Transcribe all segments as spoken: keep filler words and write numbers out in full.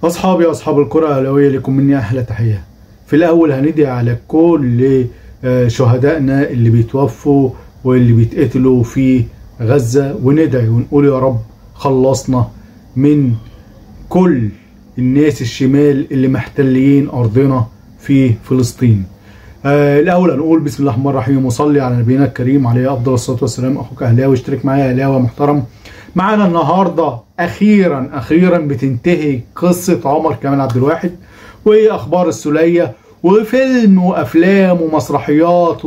أصحابي أصحاب الكرة الأهلاوية لكم مني أحلى تحية. في الأول هندعي على كل شهدائنا اللي بيتوفوا واللي بيتقتلوا في غزة، وندعي ونقول يا رب خلصنا من كل الناس الشمال اللي محتلين أرضنا في فلسطين. آه الأول هنقول بسم الله الرحمن الرحيم وصلي على نبينا الكريم عليه أفضل الصلاة والسلام. أخوك أهلاوي، اشترك معايا أهلاوي محترم. معانا النهارده اخيرا اخيرا بتنتهي قصه عمر كمال عبد الواحد واخبار السوليه وفيلم وافلام ومسرحيات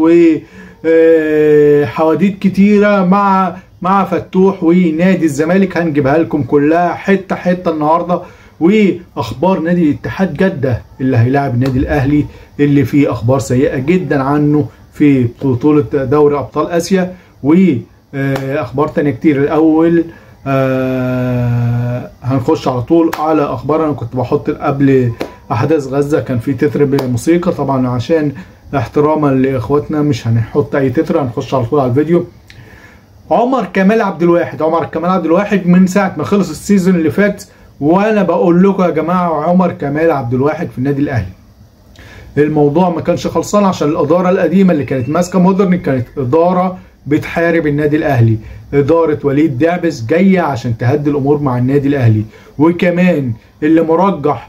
وحواديت كتيره مع مع فتوح ونادي الزمالك. هنجيبها لكم كلها حته حته النهارده، واخبار نادي الاتحاد جده اللي هيلاعب النادي الاهلي اللي فيه اخبار سيئه جدا عنه في بطوله دوري ابطال اسيا، واخبار تانية كتير. الاول آه هنخش على طول على اخبار. انا كنت بحط قبل احداث غزه كان في تتر بموسيقى، طبعا عشان احتراما لاخواتنا مش هنحط اي تتر، هنخش على طول على الفيديو. عمر كمال عبد الواحد عمر كمال عبد الواحد من ساعه ما خلص السيزون اللي فات وانا بقول لكم يا جماعه عمر كمال عبد الواحد في النادي الاهلي. الموضوع ما كانش خلصان عشان الاداره القديمه اللي كانت ماسكه مودرن كانت اداره بتحارب النادي الاهلي. اداره وليد دعبس جايه عشان تهدي الامور مع النادي الاهلي، وكمان اللي مرجح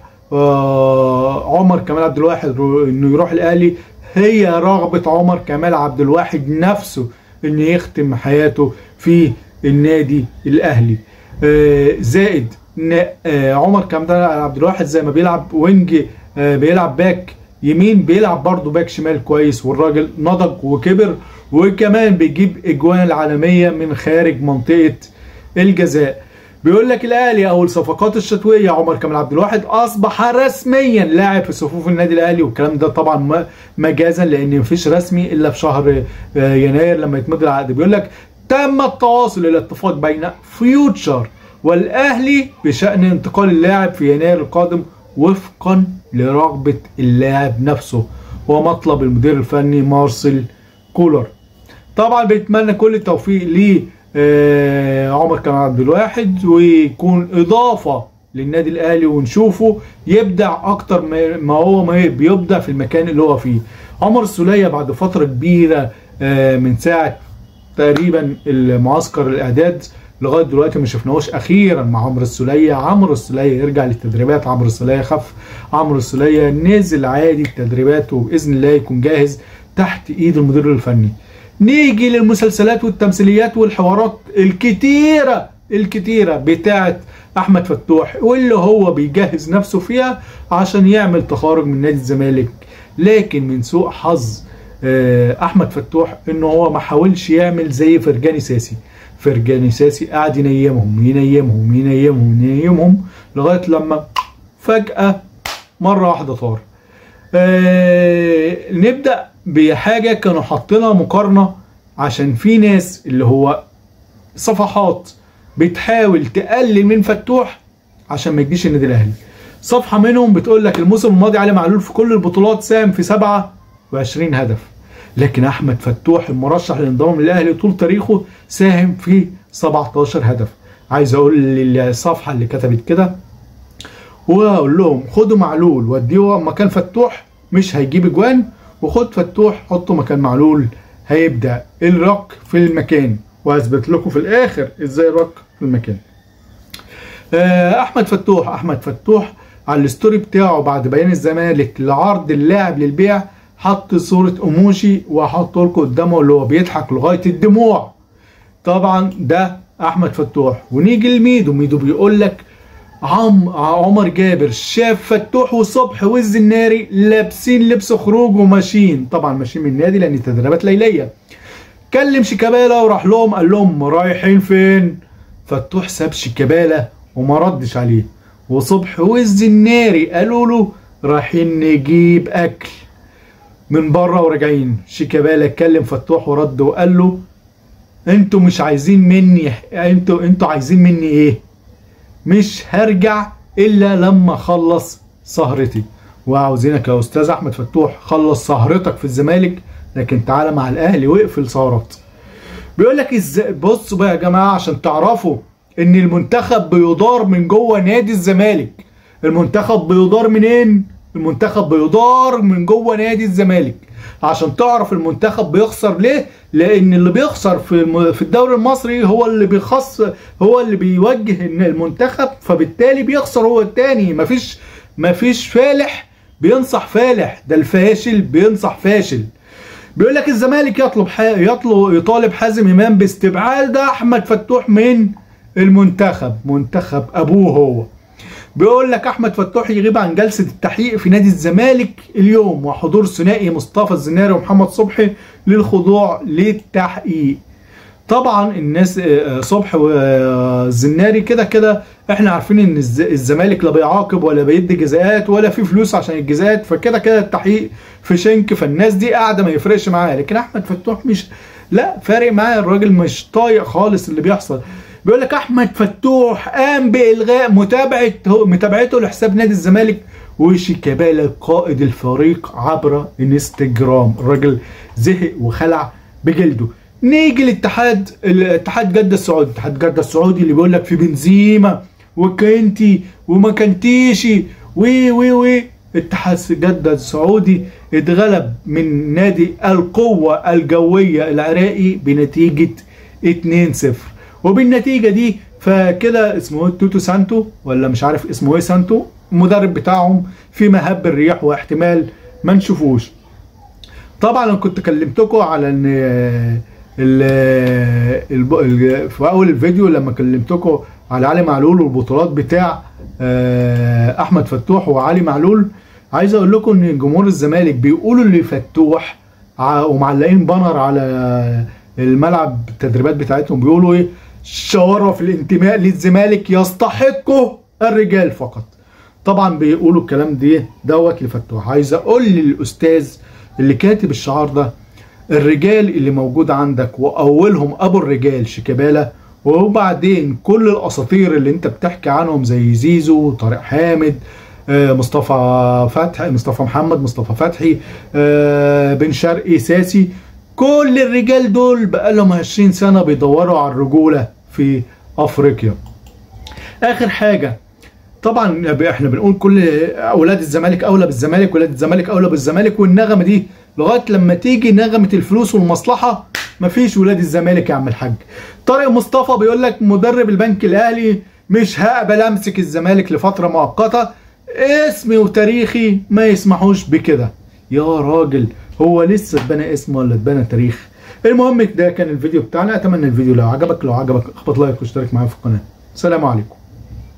آه عمر كمال عبد الواحد انه يروح الاهلي هي رغبه عمر كمال عبد الواحد نفسه انه يختم حياته في النادي الاهلي. آه زائد ان آه عمر كمال عبد الواحد زي ما بيلعب وينج آه بيلعب باك يمين، بيلعب برضه باك شمال كويس، والراجل نضج وكبر، وكمان بيجيب اجوان العالميه من خارج منطقه الجزاء. بيقول لك الاهلي او الصفقات الشتويه عمر كمال عبد الواحد اصبح رسميا لاعب في صفوف النادي الاهلي، والكلام ده طبعا مجازا لان مفيش رسمي الا في شهر يناير لما يتمضي العقد. بيقول لك تم التواصل الى اتفاق بين فيوتشر والاهلي بشان انتقال اللاعب في يناير القادم وفقا لرغبه اللاعب نفسه ومطلب المدير الفني مارسيل كولر. طبعا بيتمنى كل التوفيق ل عمر كمال عبد الواحد ويكون اضافه للنادي الاهلي ونشوفه يبدع اكتر ما هو ما بيبدع في المكان اللي هو فيه. عمر السوليه بعد فتره كبيره من ساعه تقريبا المعسكر الاعداد لغايه دلوقتي ما شفناهوش. اخيرا مع عمرو السوليه عمرو السوليه يرجع للتدريبات. عمرو السوليه خف، عمرو السوليه نزل عادي التدريبات وباذن الله يكون جاهز تحت ايد المدير الفني. نيجي للمسلسلات والتمثيليات والحوارات الكتيره الكتيره بتاعه احمد فتوح واللي هو بيجهز نفسه فيها عشان يعمل تخارج من نادي الزمالك، لكن من سوء حظ احمد فتوح انه هو ما حاولش يعمل زي فرجاني ساسي. فرجاني ساسي قاعد ينيمهم ينيمهم ينيمهم ينيمهم لغايه لما فجاه مره واحده طار. آه نبدا بحاجه كانوا حاطينها مقارنه عشان في ناس اللي هو صفحات بتحاول تقلل من فتوح عشان ما يجيش النادي الاهلي. صفحه منهم بتقول لك الموسم الماضي علي معلول في كل البطولات ساهم في سبعة وعشرين هدف، لكن احمد فتوح المرشح للانضمام للاهلي طول تاريخه ساهم في سبعتاشر هدف. عايز اقول للصفحه اللي كتبت كده واقول لهم خدوا معلول وديه مكان فتوح مش هيجيب اجوان، وخد فتوح حطه مكان معلول هيبدا الرك في المكان، واثبت لكم في الاخر ازاي الرك في المكان. احمد فتوح احمد فتوح على الستوري بتاعه بعد بيان الزمالك لعرض اللاعب للبيع حط صورة ايموجي وهحط لكم قدامه اللي هو بيضحك لغاية الدموع. طبعا ده احمد فتوح. ونيجي لميدو. ميدو بيقول لك عم عمر جابر شاف فتوح وصبح والزناري لابسين لبس خروج وماشيين، طبعا ماشيين من النادي لان تدريبات ليليه. كلم شيكابالا وراح لهم قال لهم رايحين فين؟ فتوح ساب شيكابالا وما ردش عليه، وصبح والزناري قالوا له رايحين نجيب اكل من بره وراجعين. شيكابالا اتكلم فتوح ورد وقال له انتوا مش عايزين مني انتوا انتوا عايزين مني ايه؟ مش هرجع الا لما اخلص سهرتي. وعاوزينك يا استاذ احمد فتوح خلص سهرتك في الزمالك لكن تعالى مع الاهلي واقفل سهرات. بيقول لك ازاي. بصوا بقى يا جماعه عشان تعرفوا ان المنتخب بيدار من جوه نادي الزمالك. المنتخب بيدار منين؟ المنتخب بيدار من جوه نادي الزمالك. عشان تعرف المنتخب بيخسر ليه؟ لان اللي بيخسر في في الدوري المصري هو اللي بيخص هو اللي بيوجه المنتخب، فبالتالي بيخسر هو التاني. مفيش مفيش فالح بينصح فالح، ده الفاشل بينصح فاشل. بيقول لك الزمالك يطلب يطلب يطالب حازم امام باستبعاد احمد فتوح من المنتخب، منتخب ابوه هو. بيقول لك احمد فتوح يغيب عن جلسه التحقيق في نادي الزمالك اليوم، وحضور ثنائي مصطفى الزناري ومحمد صبحي للخضوع للتحقيق. طبعا الناس صبحي والزناري كده كده احنا عارفين ان الزمالك لا بيعاقب ولا بيدي جزاءات ولا في فلوس عشان الجزاءات، فكده كده التحقيق في شنك، فالناس دي قاعده ما يفرقش معاها. لكن احمد فتوح مش لا فارق معاه، الراجل مش طايق خالص اللي بيحصل. بيقول لك احمد فتوح قام بالغاء متابعه متابعته لحساب نادي الزمالك وشيكابالا قائد الفريق عبر انستجرام. الراجل زهق وخلع بجلده. نيجي للاتحاد الاتحاد جده السعودي، اتحاد جده السعودي اللي بيقول لك في بنزيما وكنتي وما كنتيشي وي وي وي. اتحاد جده السعودي اتغلب من نادي القوه الجويه العراقي بنتيجه اتنين صفر، وبالنتيجه دي فكده اسمه توتو سانتو ولا مش عارف اسمه ايه سانتو المدرب بتاعهم في مهب الرياح واحتمال ما نشوفوش. طبعا انا كنت كلمتكم على ان ال ال في اول الفيديو لما كلمتكم على علي معلول والبطولات بتاع احمد فتوح وعلي معلول. عايز اقول لكم ان جمهور الزمالك بيقولوا لفتوح ومعلقين بانر على الملعب التدريبات بتاعتهم بيقولوا ايه؟ شرف الانتماء للزمالك يستحقه الرجال فقط. طبعا بيقولوا الكلام دي دوت لفتوح. عايز اقول للاستاذ اللي كاتب الشعار ده، الرجال اللي موجود عندك واولهم ابو الرجال شيكابالا، وبعدين كل الاساطير اللي انت بتحكي عنهم زي زيزو، طارق حامد، مصطفى فتحي، مصطفى محمد، مصطفى فتحي، بن شرقي، ساسي، كل الرجال دول بقالهم عشرين سنة بيدوروا على الرجولة في افريقيا. اخر حاجة طبعا احنا بنقول كل اولاد الزمالك اولى بالزمالك، ولاد الزمالك اولى بالزمالك، والنغمة دي لغاية لما تيجي نغمة الفلوس والمصلحة مفيش ولاد الزمالك يا عم الحاج. طارق مصطفى بيقول لك مدرب البنك الاهلي مش هقبل امسك الزمالك لفترة مؤقتة، اسمي وتاريخي ما يسمحوش بكده. يا راجل هو لسه اتبنى اسم ولا اتبنى تاريخ؟ المهم ده كان الفيديو بتاعنا. اتمنى الفيديو لو عجبك لو عجبك اخبط لايك واشترك معايا في القناه. سلام عليكم.